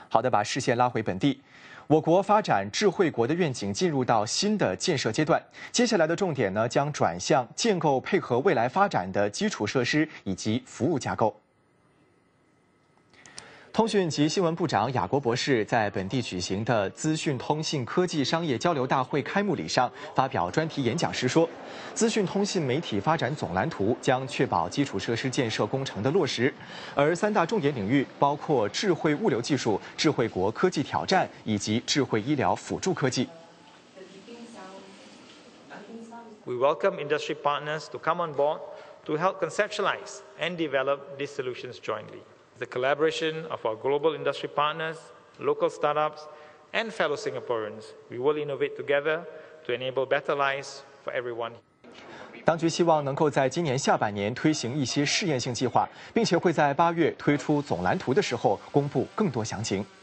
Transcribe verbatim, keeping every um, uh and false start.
好的，把视线拉回本地。我国发展智慧国的愿景进入到新的建设阶段，接下来的重点呢将转向建构配合未来发展的基础设施以及服务架构。 通讯及新闻部长雅国博士在本地举行的资讯通信科技商业交流大会开幕礼上发表专题演讲时说，资讯通信媒体发展总蓝图将确保基础设施建设工程的落实，而三大重点领域包括智慧物流技术、智慧国科技挑战以及智慧医疗辅助科技。 We welcome industry partners to come on board to help conceptualize and develop these solutions jointly. The collaboration of our global industry partners, local startups, and fellow Singaporeans, we will innovate together to enable better lives for everyone. 当局希望能够在今年下半年推行一些试验性计划，并且会在八月推出总蓝图的时候公布更多详情。